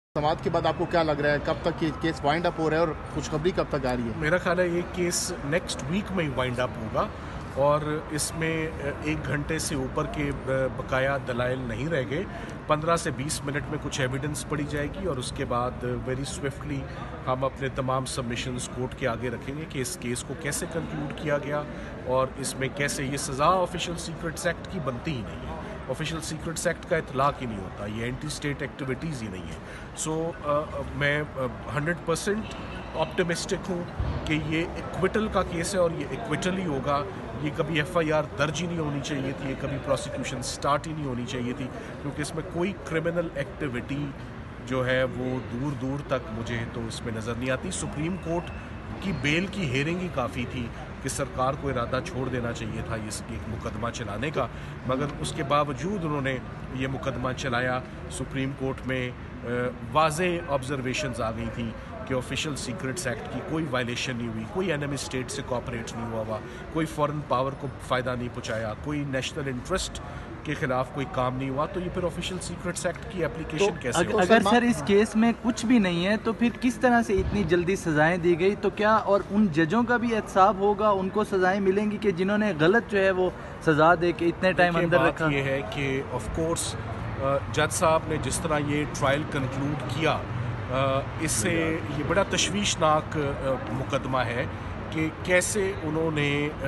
समात के बाद आपको क्या लग रहा है, कब तक ये केस वाइंड अप हो रहा है और खुशखबरी कब तक आ रही है? मेरा ख्याल है ये केस नेक्स्ट वीक में ही वाइंड अप होगा और इसमें 1 घंटे से ऊपर के बकाया दलाइल नहीं रह गए। 15 से 20 मिनट में कुछ एविडेंस पड़ी जाएगी और उसके बाद वेरी स्विफ्टली हम अपने तमाम सबमिशंस कोर्ट के आगे रखेंगे कि इस केस को कैसे कंक्लूड किया गया और इसमें कैसे ये सज़ा ऑफिशियल सीक्रेट्स एक्ट की बनती ही नहीं है। ऑफिशियल सीक्रेट्स एक्ट का इतलाक ही नहीं होता, ये एंटी स्टेट एक्टिविटीज़ ही नहीं है। सो मैं 100% ऑप्टिमिस्टिक हूँ कि ये एक्विटल का केस है और ये एक्विटल ही होगा। ये कभी FIR दर्ज ही नहीं होनी चाहिए थी, ये कभी प्रोसिक्यूशन स्टार्ट ही नहीं होनी चाहिए थी, क्योंकि इसमें कोई क्रिमिनल एक्टिविटी जो है वो दूर दूर तक मुझे तो इसमें नज़र नहीं आती। सुप्रीम कोर्ट की बेल की हेयरिंग ही काफ़ी थी कि सरकार को इरादा छोड़ देना चाहिए था इस एक मुकदमा चलाने का, मगर उसके बावजूद उन्होंने ये मुकदमा चलाया। सुप्रीम कोर्ट में वाज़े ऑब्जर्वेशंस आ गई थी कि ऑफिशियल सीक्रेट्स एक्ट की कोई वायलेशन नहीं हुई, कोई एनिमी स्टेट से कोऑपरेट नहीं हुआ, कोई फॉरेन पावर को फ़ायदा नहीं पहुंचाया, कोई नेशनल इंटरेस्ट के खिलाफ कोई काम नहीं हुआ, तो ये फिर ऑफिशियल सीक्रेट्स एक्ट की एप्लीकेशन कैसे होगी? अगर सर इस केस में कुछ भी नहीं है तो फिर किस तरह से इतनी जल्दी सजाएं दी गई? तो क्या और उन जजों का भी एहतसाब होगा, उनको सजाएं मिलेंगी कि जिन्होंने गलत जो है वो सजा दे के इतने टाइम अंदर रखा? ये है कि ऑफ कोर्स जज साहब ने जिस तरह ये ट्रायल कंक्लूड किया, इससे ये बड़ा तशवीशनाक मुकदमा है कि कैसे उन्होंने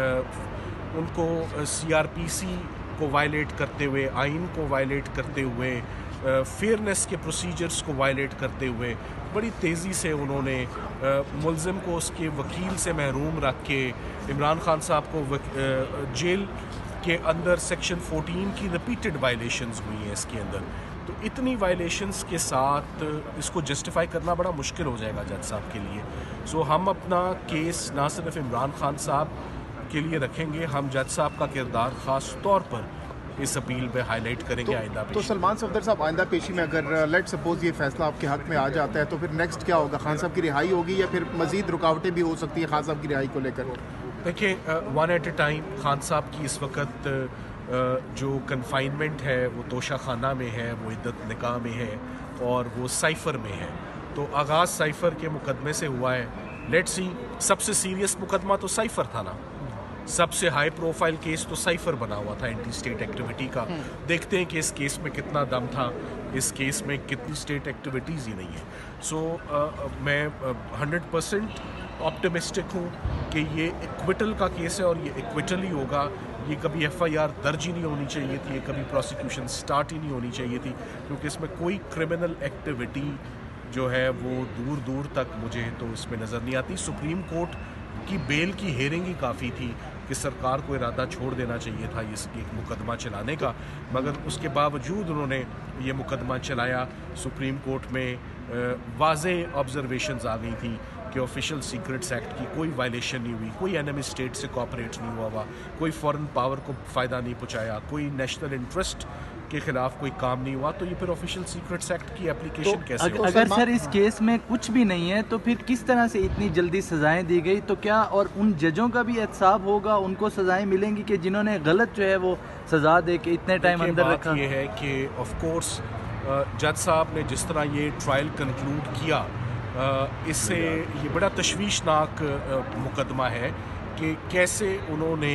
उनको CRPC को वायलेट करते हुए, आइन को वायलेट करते हुए, फेयरनेस के प्रोसीजर्स को वायलेट करते हुए बड़ी तेज़ी से उन्होंने मुलजिम को उसके वकील से महरूम रख के इमरान खान साहब को जेल के अंदर सेक्शन 14 की रिपीटेड वायलेशंस हुई हैं इसके अंदर। तो इतनी वायलेशंस के साथ इसको जस्टिफाई करना बड़ा मुश्किल हो जाएगा जज साहब के लिए। सो हम अपना केस ना सिर्फ इमरान खान साहब के लिए रखेंगे, हम जज साहब का किरदार ख़ास तौर पर इस अपील पे हाईलाइट करेंगे आइंदा पेशी। तो सलमान सफदर साहब, आइंदा पेशी में अगर लेट सपोज ये फैसला आपके हक में आ जाता है तो फिर नेक्स्ट क्या होगा? खान साहब की रिहाई होगी या फिर मजीद रुकावटें भी हो सकती है खान साहब की रिहाई को लेकर? देखिए, one at a time Khan साहब की इस वक्त जो कन्फाइनमेंट है वो तोशा खाना में है, वो इद्दत निकाह में है और वो साइफ़र में है। तो आगाज़ साइफ़र के मुकदमे से हुआ है। लेट्स सी, सबसे सीरियस मुकदमा तो साइफ़र था ना, सबसे हाई प्रोफाइल केस तो साइफ़र बना हुआ था एंटी स्टेट एक्टिविटी का। देखते हैं कि इस केस में कितना दम था, इस केस में कितनी स्टेट एक्टिविटीज़ ही नहीं है। सो मैं 100% ऑप्टिमिस्टिक हूँ कि ये एक्विटल का केस है और ये एक्विटल ही होगा। ये कभी FIR दर्ज ही नहीं होनी चाहिए थी, ये कभी प्रोसिक्यूशन स्टार्ट ही नहीं होनी चाहिए थी, क्योंकि इसमें कोई क्रिमिनल एक्टिविटी जो है वो दूर दूर तक मुझे तो इसमें नज़र नहीं आती। सुप्रीम कोर्ट की बेल की हेयरिंग ही काफ़ी थी कि सरकार को इरादा छोड़ देना चाहिए था इस एक मुकदमा चलाने का, मगर उसके बावजूद उन्होंने ये मुकदमा चलाया। सुप्रीम कोर्ट में वाज़े ऑब्जर्वेशंस आ गई थी कि ऑफिशियल सीक्रेट्स एक्ट की कोई वायलेशन नहीं हुई, कोई एनिमी स्टेट से कोऑपरेट नहीं हुआ, कोई फॉरेन पावर को फ़ायदा नहीं पहुंचाया, कोई नेशनल इंटरेस्ट के खिलाफ कोई काम नहीं हुआ, तो ये फिर ऑफिशियल सीक्रेट्स एक्ट की एप्लीकेशन कैसे होगी? अगर सर इस केस में कुछ भी नहीं है तो फिर किस तरह से इतनी जल्दी सजाएं दी गई? तो क्या और उन जजों का भी एहतसाब होगा, उनको सजाएं मिलेंगी कि जिन्होंने गलत जो है वो सजा दे के इतने टाइम अंदर रखा? ये है कि ऑफ कोर्स जज साहब ने जिस तरह ये ट्रायल कंक्लूड किया, इससे ये बड़ा तशवीशनाक मुकदमा है कि कैसे उन्होंने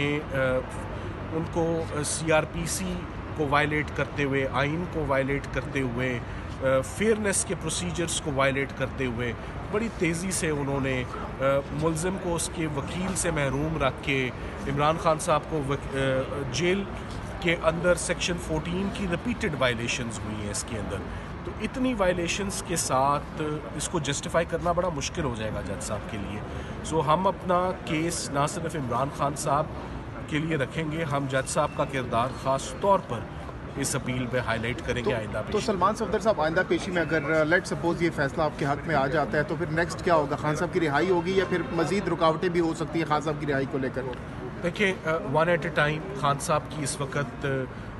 उनको CRPC को वायलेट करते हुए, आइन को वायलेट करते हुए, फेयरनेस के प्रोसीजर्स को वायलेट करते हुए बड़ी तेज़ी से उन्होंने मुलजिम को उसके वकील से महरूम रख के इमरान खान साहब को जेल के अंदर सेक्शन 14 की रिपीटेड वायलेशंस हुई हैं इसके अंदर। तो इतनी वायलेशंस के साथ इसको जस्टिफाई करना बड़ा मुश्किल हो जाएगा जज साहब के लिए। सो हम अपना केस ना सिर्फ इमरान खान साहब के लिए रखेंगे, हम जज साहब का किरदार ख़ास तौर पर इस अपील पे हाईलाइट करेंगे आइंदा पेशी। तो सलमान सफदर साहब, आइंदा पेशी में अगर लेट सपोज ये फैसला आपके हक में आ जाता है तो फिर नेक्स्ट क्या होगा? खान साहब की रिहाई होगी या फिर मजीद रुकावटें भी हो सकती है खान साहब की रिहाई को लेकर? देखिए, one at a time Khan साहब की इस वक्त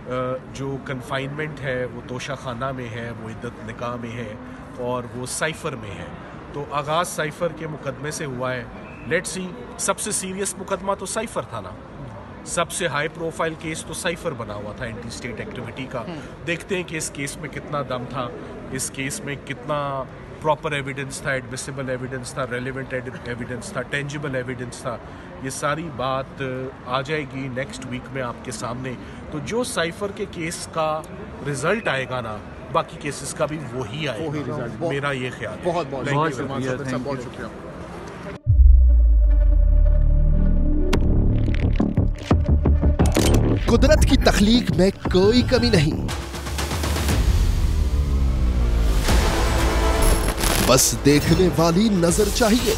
जो कन्फाइनमेंट है वो तोशा खाना में है, वो इद्दत निकाह में है और वो साइफ़र में है। तो आगाज़ साइफ़र के मुकदमे से हुआ है। लेट्स सी, सबसे सीरियस मुकदमा तो साइफ़र था ना, सबसे हाई प्रोफाइल केस तो साइफ़र बना हुआ था एंटी स्टेट एक्टिविटी का। देखते हैं कि इस केस में कितना दम था, इस केस में कितना प्रॉपर एविडेंस था, एडमिसिबल एविडेंस था, रेलेवेंट एविडेंस था, टेंजिबल एविडेंस था, ये सारी बात आ जाएगी नेक्स्ट वीक में आपके सामने। तो जो साइफर के केस का रिजल्ट आएगा ना, बाकी केसेस का भी वही आएगा, रिजल्ट। मेरा ये ख्याल है। बहुत बहुत बहुत शुक्रिया शुक्रिया, सलमान साहब, thank बहुत you। शुक्रिया। कुदरत की तख्लीक में कोई कमी नहीं, बस देखने वाली नजर चाहिए।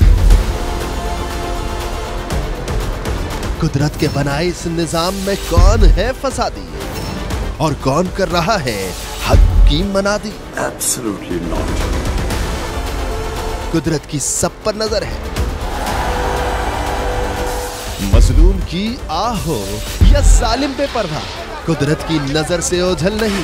कुदरत के बनाए इस निजाम में कौन है फसादी और कौन कर रहा है हक की मनादी? Absolutely not. कुदरत की सब पर नजर है। मजलूम की आह हो या जालिम पे पर्दा, कुदरत की नजर से ओझल नहीं।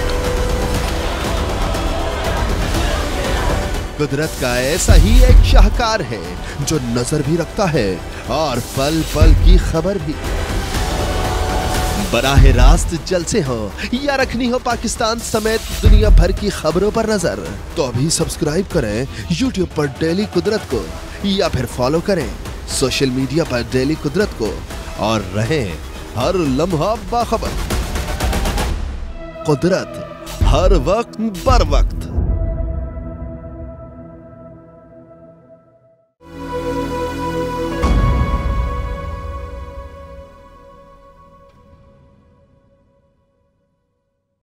कुदरत का ऐसा ही एक शाहकार है जो नजर भी रखता है और पल पल की खबर भी। बराह रास्त जलसे हो या रखनी हो पाकिस्तान समेत दुनिया भर की खबरों पर नजर, तो अभी सब्सक्राइब करें YouTube पर डेली कुदरत को, या फिर फॉलो करें सोशल मीडिया पर डेली कुदरत को, और रहें हर लम्हा बाखबर। कुदरत हर वक्त बर वक्त।